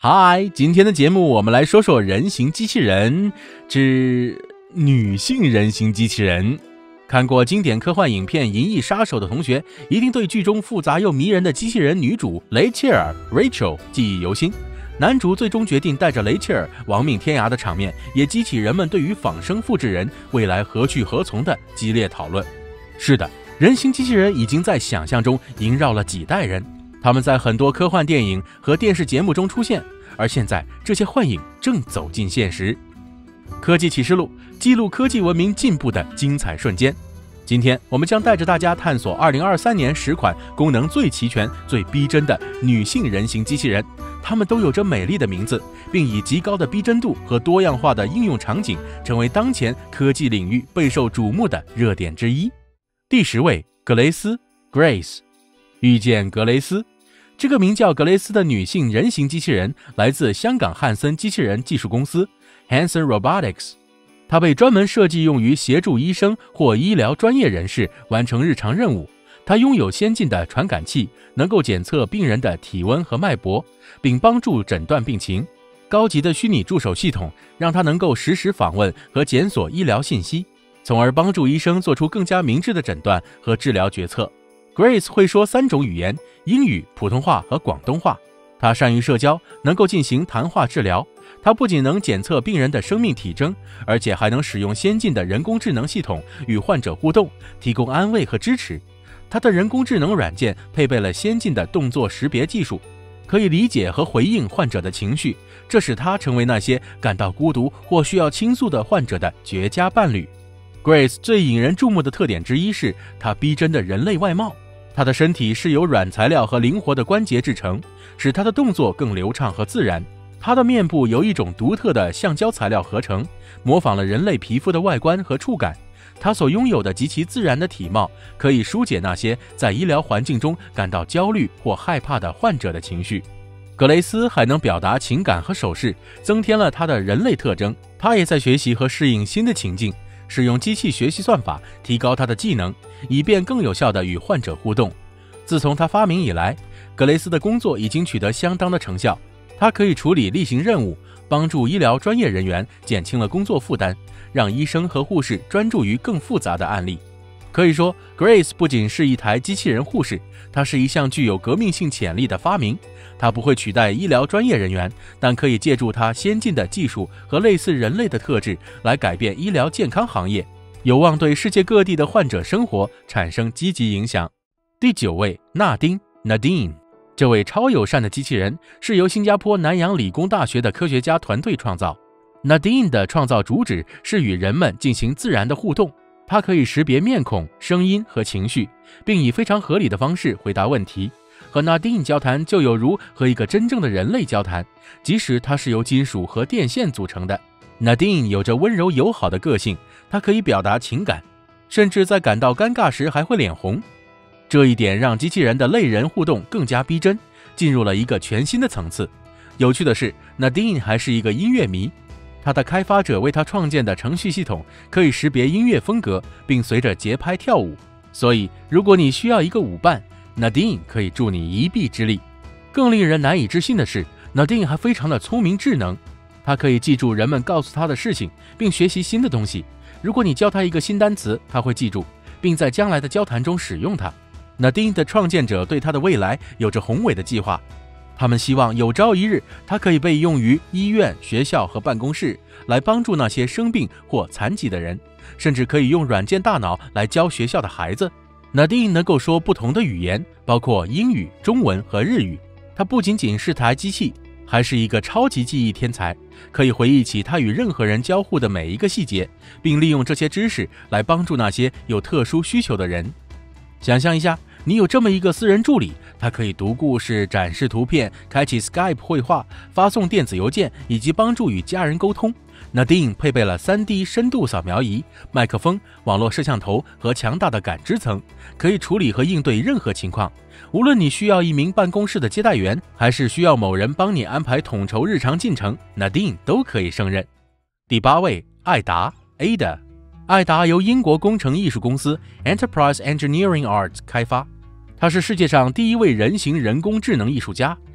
嗨，今天的节目我们来说说人形机器人之女性人形机器人。看过经典科幻影片《银翼杀手》的同学，一定对剧中复杂又迷人的机器人女主雷切尔 Rachel 记忆犹新。男主最终决定带着雷切尔亡命天涯的场面，也激起人们对于仿生复制人未来何去何从的激烈讨论。是的，人形机器人已经在想象中萦绕了几代人，他们在很多科幻电影和电视节目中出现，而现在这些幻影正走进现实。科技启示录记录科技文明进步的精彩瞬间。今天我们将带着大家探索2023年10款功能最齐全、最逼真的女性人形机器人，它们都有着美丽的名字，并以极高的逼真度和多样化的应用场景，成为当前科技领域备受瞩目的热点之一。第10位，格雷斯 Grace。 遇见格雷斯，这个名叫格雷斯的女性人形机器人来自香港汉森机器人技术公司 Hanson Robotics。 它被专门设计用于协助医生或医疗专业人士完成日常任务。它拥有先进的传感器，能够检测病人的体温和脉搏，并帮助诊断病情。高级的虚拟助手系统让它能够实时访问和检索医疗信息，从而帮助医生做出更加明智的诊断和治疗决策。Grace 会说3种语言，英语、普通话和广东话。她善于社交，能够进行谈话治疗。它不仅能检测病人的生命体征，而且还能使用先进的人工智能系统与患者互动，提供安慰和支持。它的人工智能软件配备了先进的动作识别技术，可以理解和回应患者的情绪，这使它成为那些感到孤独或需要倾诉的患者的绝佳伴侣。Grace 最引人注目的特点之一是它逼真的人类外貌。它的身体是由软材料和灵活的关节制成，使它的动作更流畅和自然。它的面部由一种独特的橡胶材料合成，模仿了人类皮肤的外观和触感。它所拥有的极其自然的体貌，可以疏解那些在医疗环境中感到焦虑或害怕的患者的情绪。格雷斯还能表达情感和手势，增添了它的人类特征。它也在学习和适应新的情境，使用机器学习算法提高它的技能，以便更有效地与患者互动。自从它发明以来，格雷斯的工作已经取得相当的成效。它可以处理例行任务，帮助医疗专业人员减轻了工作负担，让医生和护士专注于更复杂的案例。可以说 Grace 不仅是一台机器人护士，它是一项具有革命性潜力的发明。它不会取代医疗专业人员，但可以借助它先进的技术和类似人类的特质来改变医疗健康行业，有望对世界各地的患者生活产生积极影响。第9位，纳丁 Nadine。 这位超友善的机器人是由新加坡南洋理工大学的科学家团队创造。Nadine 的创造主旨是与人们进行自然的互动，它可以识别面孔、声音和情绪，并以非常合理的方式回答问题。和 Nadine 交谈就有如和一个真正的人类交谈，即使它是由金属和电线组成的。Nadine 有着温柔友好的个性，它可以表达情感，甚至在感到尴尬时还会脸红。这一点让机器人的类人互动更加逼真，进入了一个全新的层次。有趣的是 Nadine 还是一个音乐迷，他的开发者为他创建的程序系统可以识别音乐风格，并随着节拍跳舞。所以如果你需要一个舞伴， Nadine 可以助你一臂之力。更令人难以置信的是， Nadine 还非常的聪明智能，他可以记住人们告诉他的事情，并学习新的东西。如果你教他一个新单词，他会记住，并在将来的交谈中使用它。Nadine 的创建者对他的未来有着宏伟的计划，他们希望有朝一日它可以被用于医院、学校和办公室，来帮助那些生病或残疾的人，甚至可以用软件大脑来教学校的孩子。Nadine 能够说不同的语言，包括英语、中文和日语。它不仅仅是台机器，还是一个超级记忆天才，可以回忆起他与任何人交互的每一个细节，并利用这些知识来帮助那些有特殊需求的人。想象一下，你有这么一个私人助理，他可以读故事、展示图片、开启 Skype 会话、发送电子邮件，以及帮助与家人沟通。Nadine 配备了 3D 深度扫描仪、麦克风、网络摄像头和强大的感知层，可以处理和应对任何情况。无论你需要一名办公室的接待员，还是需要某人帮你安排统筹日常进程， Nadine 都可以胜任。第8位，艾达 Ada。 艾达由英国工程艺术公司 Enterprise Engineering Arts 开发，他是世界上第一位人形人工智能艺术家，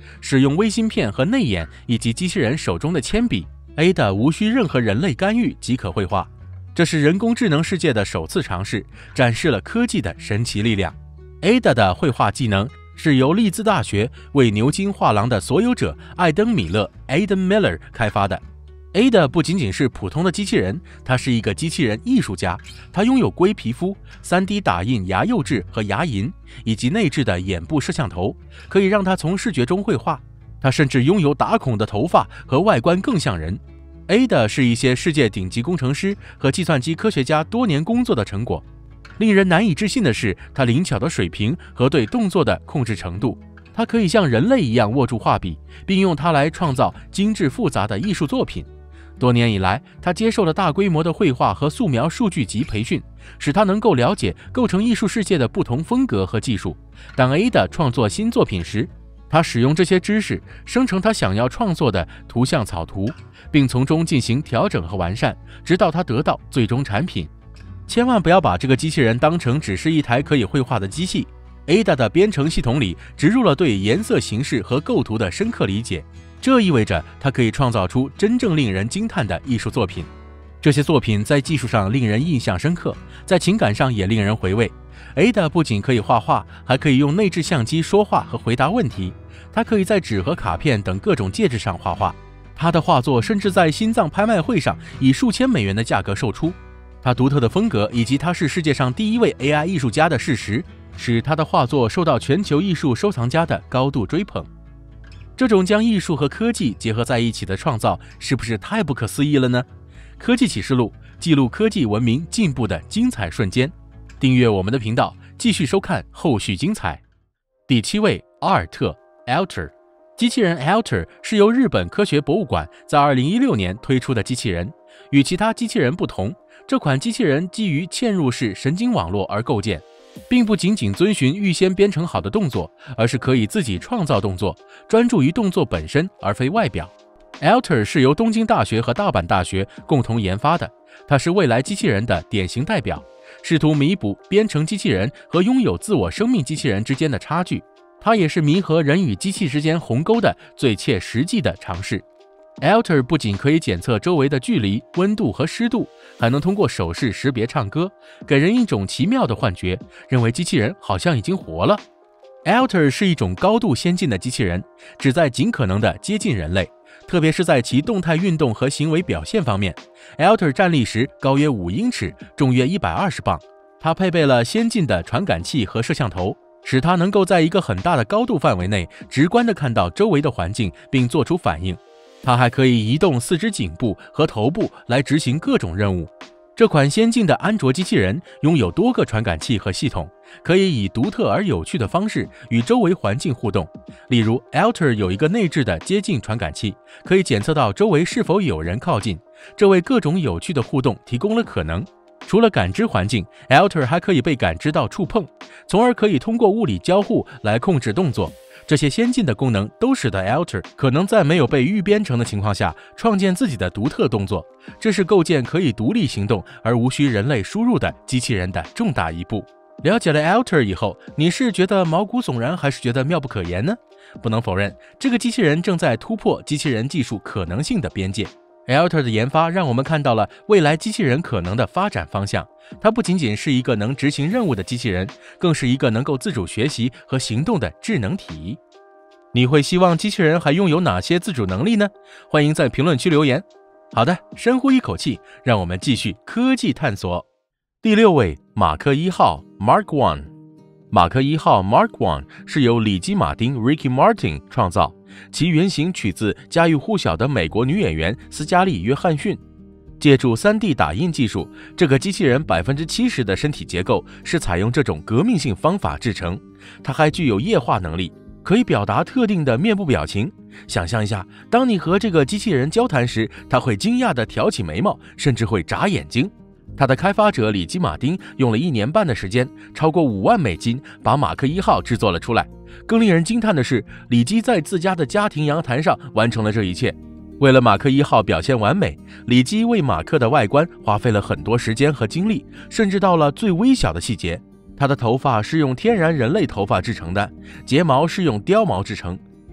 使用微芯片和内眼以及机器人手中的铅笔 ，Ada 无需任何人类干预即可绘画。这是人工智能世界的首次尝试，展示了科技的神奇力量。Ada 的绘画技能是由利兹大学为牛津画廊的所有者艾登·米勒 （Aidan Miller） 开发的。Ada 不仅仅是普通的机器人，它是一个机器人艺术家。它拥有龟皮肤、3D 打印牙釉质和牙龈，以及内置的眼部摄像头，可以让它从视觉中绘画。它甚至拥有打孔的头发和外观更像人。Ada 是一些世界顶级工程师和计算机科学家多年工作的成果。令人难以置信的是，它灵巧的水平和对动作的控制程度。它可以像人类一样握住画笔，并用它来创造精致复杂的艺术作品。多年以来，他接受了大规模的绘画和素描数据集培训，使他能够了解构成艺术世界的不同风格和技术。当 Ada 创作新作品时，他使用这些知识生成他想要创作的图像草图，并从中进行调整和完善，直到他得到最终产品。千万不要把这个机器人当成只是一台可以绘画的机器。Ada 的编程系统里植入了对颜色形式和构图的深刻理解，这意味着它可以创造出真正令人惊叹的艺术作品。这些作品在技术上令人印象深刻，在情感上也令人回味。Ada 不仅可以画画，还可以用内置相机说话和回答问题。它可以在纸和卡片等各种介质上画画。它的画作甚至在心脏拍卖会上以数千美元的价格售出。它独特的风格以及它是世界上第一位 AI 艺术家的事实，使他的画作受到全球艺术收藏家的高度追捧。这种将艺术和科技结合在一起的创造，是不是太不可思议了呢？科技启示录记录科技文明进步的精彩瞬间。订阅我们的频道，继续收看后续精彩。第7位，阿尔特 Alter。 机器人 Alter 是由日本科学博物馆在2016年推出的机器人。与其他机器人不同，这款机器人基于嵌入式神经网络而构建，并不仅仅遵循预先编程好的动作，而是可以自己创造动作，专注于动作本身而非外表。Alter 是由东京大学和大阪大学共同研发的，它是未来机器人的典型代表，试图弥补编程机器人和拥有自我生命机器人之间的差距。它也是弥合人与机器之间鸿沟的最切实际的尝试。Alter 不仅可以检测周围的距离、温度和湿度，还能通过手势识别唱歌，给人一种奇妙的幻觉，认为机器人好像已经活了。Alter 是一种高度先进的机器人，旨在尽可能的接近人类，特别是在其动态运动和行为表现方面。Alter 站立时高约5英尺，重约120磅。它配备了先进的传感器和摄像头，使它能够在一个很大的高度范围内直观地看到周围的环境并做出反应。它还可以移动4只颈部和头部来执行各种任务。这款先进的安卓机器人拥有多个传感器和系统，可以以独特而有趣的方式与周围环境互动。例如 Alter 有一个内置的接近传感器，可以检测到周围是否有人靠近，这为各种有趣的互动提供了可能。除了感知环境， Alter 还可以被感知到触碰，从而可以通过物理交互来控制动作。这些先进的功能都使得 Alter 可能在没有被预编程的情况下创建自己的独特动作，这是构建可以独立行动而无需人类输入的机器人的重大一步。了解了 Alter 以后，你是觉得毛骨悚然，还是觉得妙不可言呢？不能否认，这个机器人正在突破机器人技术可能性的边界。Alter 的研发让我们看到了未来机器人可能的发展方向。它不仅仅是一个能执行任务的机器人，更是一个能够自主学习和行动的智能体。你会希望机器人还拥有哪些自主能力呢？欢迎在评论区留言。好的，深呼一口气，让我们继续科技探索。第6位，马克1号 Mark I。 马克1号 Mark I 是由里基·马丁 Ricky Martin 创造，其原型取自家喻户晓的美国女演员斯嘉丽·约翰逊。借助 3D 打印技术，这个机器人70%的身体结构是采用这种革命性方法制成。它还具有液化能力，可以表达特定的面部表情。想象一下，当你和这个机器人交谈时，它会惊讶地挑起眉毛，甚至会眨眼睛。它的开发者里基·马丁用了1年半的时间，超过5万美金，把马克1号制作了出来。更令人惊叹的是，里基在自家的家庭阳台上完成了这一切。为了马克1号表现完美，里基为马克的外观花费了很多时间和精力，甚至到了最微小的细节。他的头发是用天然人类头发制成的，睫毛是用貂毛制成。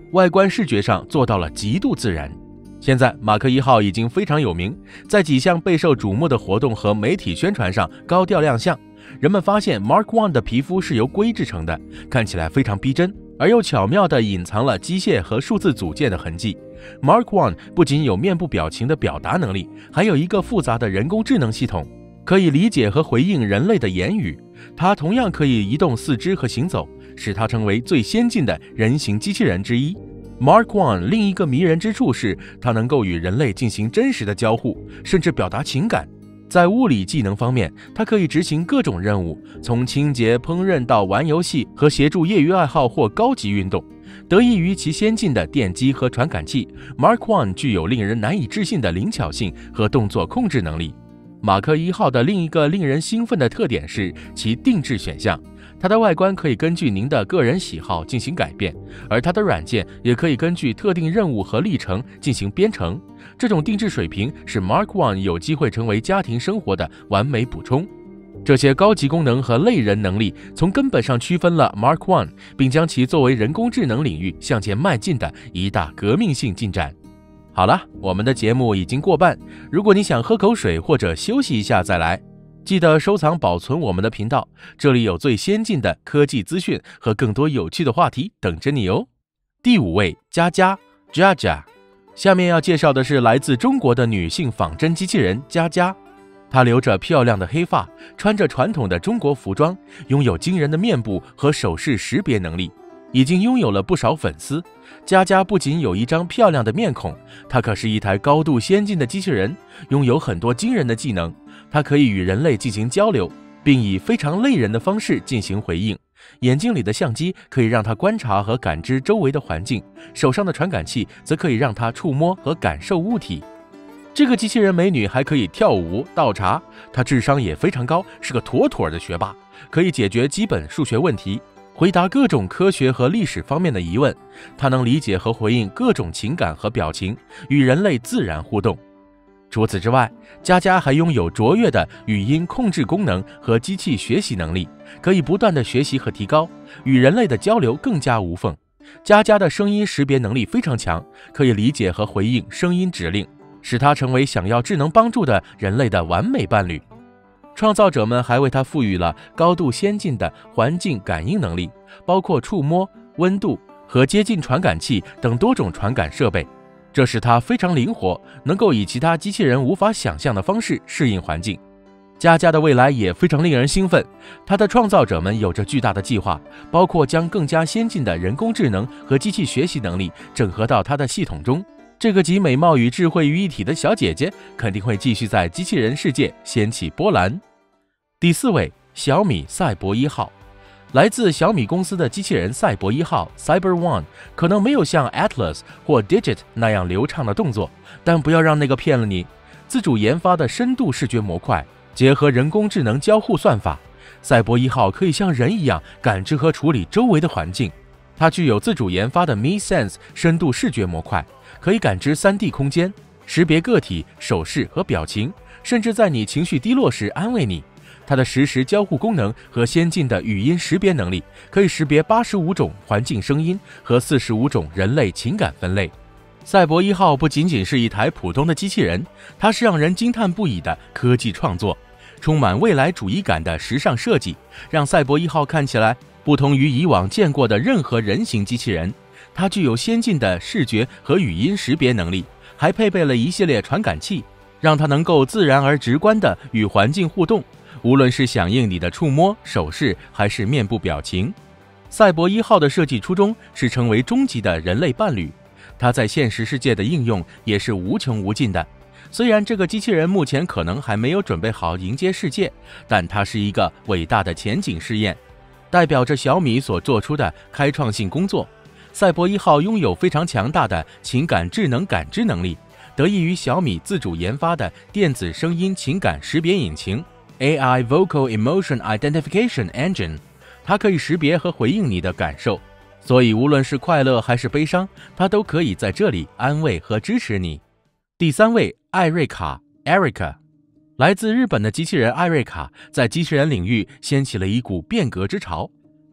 外观视觉上做到了极度自然。现在马克1号已经非常有名，在几项备受瞩目的活动和媒体宣传上高调亮相。人们发现 Mark I 的皮肤是由硅制成的，看起来非常逼真，而又巧妙地隐藏了机械和数字组件的痕迹。Mark I 不仅有面部表情的表达能力，还有一个复杂的人工智能系统，可以理解和回应人类的言语。它同样可以移动四肢和行走，使它成为最先进的人形机器人之一。Mark I 另一个迷人之处是，它能够与人类进行真实的交互，甚至表达情感。在物理技能方面，它可以执行各种任务，从清洁、烹饪到玩游戏和协助业余爱好或高级运动。得益于其先进的电机和传感器， Mark I 具有令人难以置信的灵巧性和动作控制能力。马克1号的另一个令人兴奋的特点是其定制选项，它的外观可以根据您的个人喜好进行改变，而它的软件也可以根据特定任务和历程进行编程。这种定制水平使 Mark I 有机会成为家庭生活的完美补充。这些高级功能和类人能力从根本上区分了 Mark I， 并将其作为人工智能领域向前迈进的一大革命性进展。好了，我们的节目已经过半，如果你想喝口水或者休息一下再来，记得收藏保存我们的频道，这里有最先进的科技资讯和更多有趣的话题等着你哦。第5位，佳佳 Jaja。 下面要介绍的是来自中国的女性仿真机器人佳佳。她留着漂亮的黑发，穿着传统的中国服装，拥有惊人的面部和手势识别能力，已经拥有了不少粉丝。佳佳不仅有一张漂亮的面孔，她可是一台高度先进的机器人，拥有很多惊人的技能。它可以与人类进行交流，并以非常类人的方式进行回应。眼睛里的相机可以让它观察和感知周围的环境，手上的传感器则可以让它触摸和感受物体。这个机器人美女还可以跳舞、倒茶，她智商也非常高，是个妥妥的学霸，可以解决基本数学问题，回答各种科学和历史方面的疑问。她能理解和回应各种情感和表情，与人类自然互动。除此之外，佳佳还拥有卓越的语音控制功能和机器学习能力，可以不断的学习和提高，与人类的交流更加无缝。佳佳的声音识别能力非常强，可以理解和回应声音指令，使它成为想要智能帮助的人类的完美伴侣。创造者们还为它赋予了高度先进的环境感应能力，包括触摸、温度和接近传感器等多种传感设备。这使它非常灵活，能够以其他机器人无法想象的方式适应环境。佳佳的未来也非常令人兴奋，它的创造者们有着巨大的计划，包括将更加先进的人工智能和机器学习能力整合到它的系统中。这个集美貌与智慧于一体的小姐姐肯定会继续在机器人世界掀起波澜。第4位，小米赛博1号。来自小米公司的机器人赛博1号 Cyber One 可能没有像 Atlas 或 Digit 那样流畅的动作，但不要让那个骗了你。自主研发的深度视觉模块结合人工智能交互算法，赛博1号可以像人一样感知和处理周围的环境。它具有自主研发的 MiSense 深度视觉模块，可以感知 3D 空间，识别个体、手势和表情，甚至在你情绪低落时安慰你。它的实时交互功能和先进的语音识别能力，可以识别85种环境声音和45种人类情感分类。赛博1号不仅仅是一台普通的机器人，它是让人惊叹不已的科技创作，充满未来主义感的时尚设计，让赛博1号看起来不同于以往见过的任何人形机器人。它具有先进的视觉和语音识别能力，还配备了一系列传感器，让它能够自然而直观地与环境互动，无论是响应你的触摸、手势还是面部表情。赛博1号的设计初衷是成为终极的人类伴侣，它在现实世界的应用也是无穷无尽的。虽然这个机器人目前可能还没有准备好迎接世界，但它是一个伟大的前景试验，代表着小米所做出的开创性工作。赛博1号拥有非常强大的情感智能感知能力，得益于小米自主研发的电子声音情感识别引擎 AI Vocal Emotion Identification Engine， 它可以识别和回应你的感受，所以无论是快乐还是悲伤，它都可以在这里安慰和支持你。第3位，艾瑞卡 Erica。 来自日本的机器人艾瑞卡在机器人领域掀起了一股变革之潮。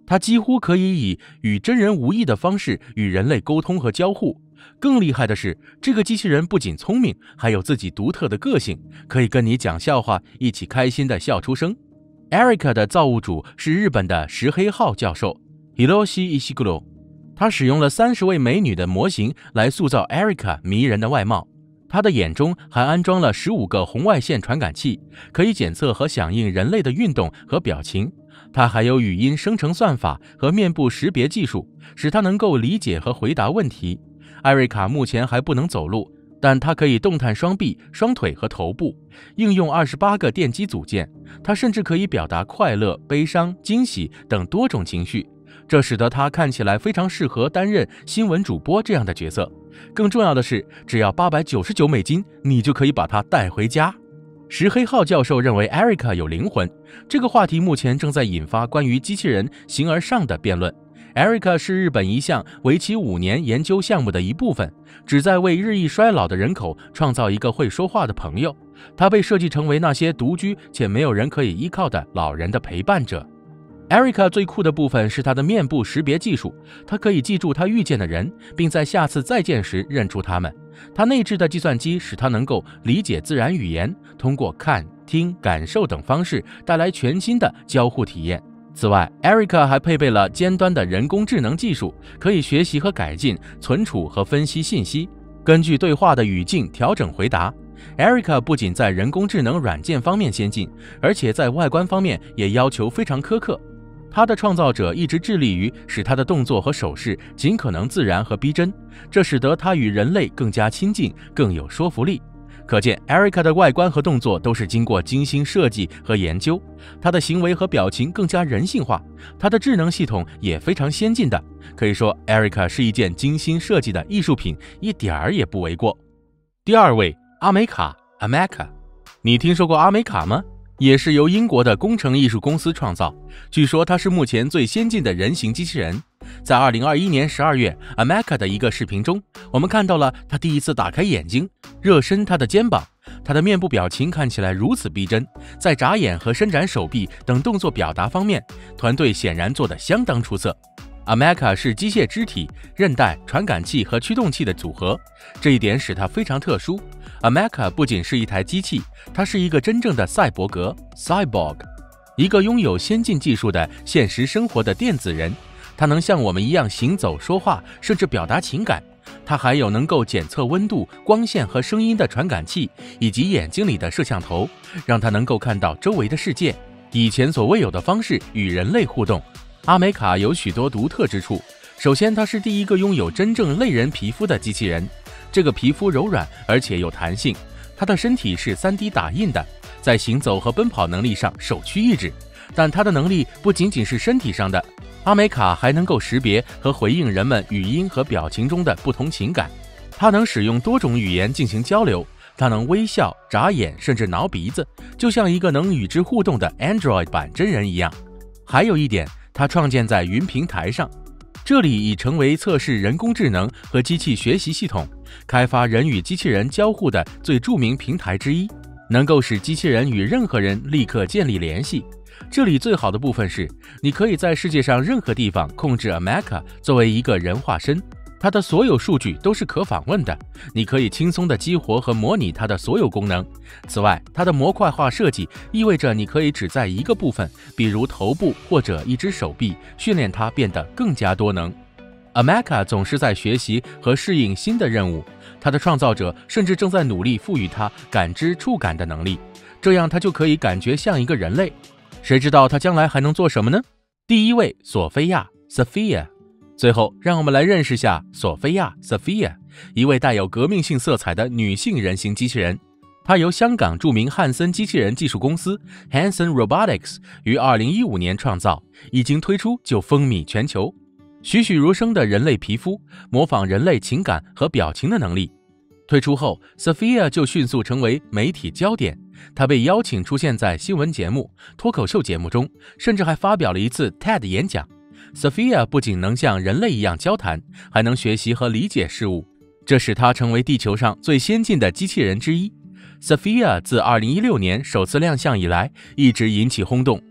它几乎可以以与真人无异的方式与人类沟通和交互。更厉害的是，这个机器人不仅聪明，还有自己独特的个性，可以跟你讲笑话，一起开心地笑出声。Erica 的造物主是日本的石黑浩教授 Hiroshi Ishiguro， 他使用了30位美女的模型来塑造 Erica 迷人的外貌。他的眼中还安装了15个红外线传感器，可以检测和响应人类的运动和表情。它还有语音生成算法和面部识别技术，使它能够理解和回答问题。艾瑞卡目前还不能走路，但它可以动弹双臂、双腿和头部，应用28个电机组件。它甚至可以表达快乐、悲伤、惊喜等多种情绪，这使得它看起来非常适合担任新闻主播这样的角色。更重要的是，只要$899，你就可以把它带回家。石黑浩教授认为 Erica 有灵魂，这个话题目前正在引发关于机器人形而上的辩论。Erica 是日本一项为期5年研究项目的一部分，旨在为日益衰老的人口创造一个会说话的朋友。它被设计成为那些独居且没有人可以依靠的老人的陪伴者。Erica 最酷的部分是她的面部识别技术，她可以记住她遇见的人，并在下次再见时认出他们。她内置的计算机使她能够理解自然语言，通过看、听、感受等方式带来全新的交互体验。此外 ，Erica 还配备了尖端的人工智能技术，可以学习和改进、存储和分析信息，根据对话的语境调整回答。Erica 不仅在人工智能软件方面先进，而且在外观方面也要求非常苛刻。他的创造者一直致力于使他的动作和手势尽可能自然和逼真，这使得他与人类更加亲近，更有说服力。可见 Erica 的外观和动作都是经过精心设计和研究，他的行为和表情更加人性化，他的智能系统也非常先进的。可以说 Erica 是一件精心设计的艺术品，一点儿也不为过。第2位，阿美卡 Ameca。 你听说过阿美卡吗？也是由英国的工程艺术公司创造，据说它是目前最先进的人形机器人。在2021年12月 Ameca 的一个视频中，我们看到了它第一次打开眼睛，热伸它的肩膀，它的面部表情看起来如此逼真，在眨眼和伸展手臂等动作表达方面，团队显然做得相当出色。Ameca 是机械肢体、韧带、传感器和驱动器的组合，这一点使它非常特殊。Ameca 不仅是一台机器，它是一个真正的赛博格 （cyborg）， 一个拥有先进技术的现实生活的电子人。它能像我们一样行走、说话，甚至表达情感。它还有能够检测温度、光线和声音的传感器，以及眼睛里的摄像头，让它能够看到周围的世界，以前所未有的方式与人类互动。阿美卡有许多独特之处，首先，它是第一个拥有真正类人皮肤的机器人。这个皮肤柔软而且有弹性，它的身体是3D 打印的，在行走和奔跑能力上首屈一指。但它的能力不仅仅是身体上的，阿美卡还能够识别和回应人们语音和表情中的不同情感。它能使用多种语言进行交流，它能微笑、眨眼，甚至挠鼻子，就像一个能与之互动的 Android 版真人一样。还有一点，它创建在云平台上，这里已成为测试人工智能和机器学习系统、开发人与机器人交互的最著名平台之一，能够使机器人与任何人立刻建立联系。这里最好的部分是，你可以在世界上任何地方控制 Ameca 作为一个人化身，它的所有数据都是可访问的，你可以轻松地激活和模拟它的所有功能。此外，它的模块化设计意味着你可以只在一个部分，比如头部或者一只手臂，训练它变得更加多能。Ameca 总是在学习和适应新的任务，它的创造者甚至正在努力赋予它感知触感的能力，这样它就可以感觉像一个人类。谁知道它将来还能做什么呢？第1位，索菲亚 Sophia。 最后，让我们来认识下索菲亚 Sophia， 一位带有革命性色彩的女性人形机器人。她由香港著名汉森机器人技术公司 Hanson Robotics 于2015年创造，一经推出就风靡全球。栩栩如生的人类皮肤，模仿人类情感和表情的能力。推出后 ，Sophia 就迅速成为媒体焦点。她被邀请出现在新闻节目、脱口秀节目中，甚至还发表了一次 TED 演讲。Sophia 不仅能像人类一样交谈，还能学习和理解事物，这使她成为地球上最先进的机器人之一。Sophia 自2016年首次亮相以来，一直引起轰动。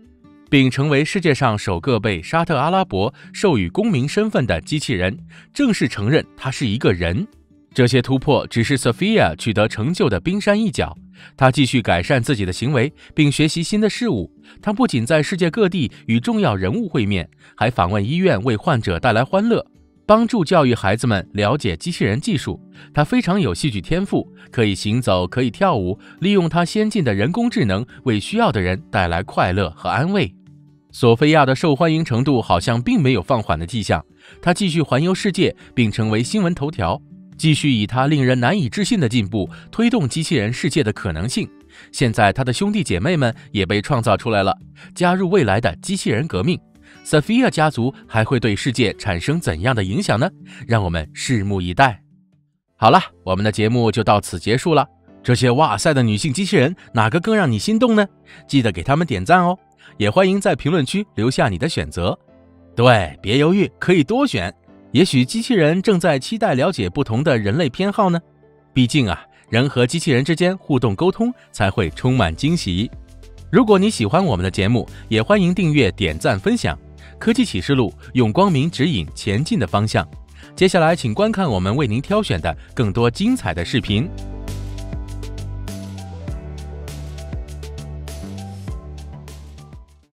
并成为世界上首个被沙特阿拉伯授予公民身份的机器人，正式承认它是一个人。这些突破只是 Sophia 取得成就的冰山一角，她继续改善自己的行为，并学习新的事物。她不仅在世界各地与重要人物会面，还访问医院为患者带来欢乐，帮助教育孩子们了解机器人技术。她非常有戏剧天赋，可以行走，可以跳舞，利用她先进的人工智能为需要的人带来快乐和安慰。索菲亚的受欢迎程度好像并没有放缓的迹象，她继续环游世界，并成为新闻头条，继续以她令人难以置信的进步推动机器人世界的可能性。现在她的兄弟姐妹们也被创造出来了，加入未来的机器人革命。Sophia 家族还会对世界产生怎样的影响呢？让我们拭目以待。好了，我们的节目就到此结束了。这些哇塞的女性机器人，哪个更让你心动呢？记得给他们点赞哦，也欢迎在评论区留下你的选择。对，别犹豫，可以多选。也许机器人正在期待了解不同的人类偏好呢。毕竟啊，人和机器人之间互动沟通才会充满惊喜。如果你喜欢我们的节目，也欢迎订阅、点赞、分享。科技启示录，用光明指引前进的方向。接下来请观看我们为您挑选的更多精彩的视频。